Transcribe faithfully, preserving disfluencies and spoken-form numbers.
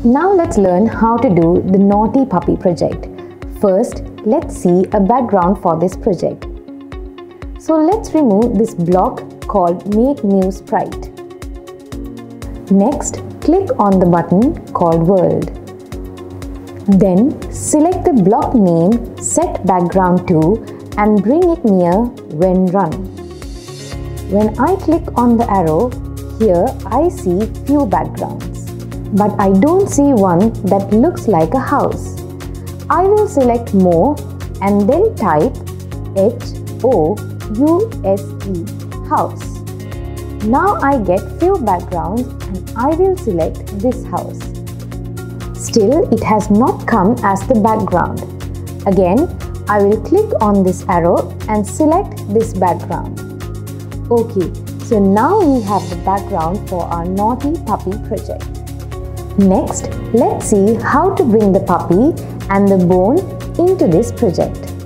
Now let's learn how to do the Naughty Puppy project. First, let's see a background for this project. So let's remove this block called Make New Sprite. Next, click on the button called World. Then select the block name Set Background To and bring it near when run. When I click on the arrow, here I see few backgrounds, but I don't see one that looks like a house. I will select More and then type H O U S E, house. Now I get few backgrounds and I will select this house. Still, it has not come as the background. Again, I will click on this arrow and select this background. Okay, so now we have the background for our Naughty Puppy project. Next, let's see how to bring the puppy and the bone into this project.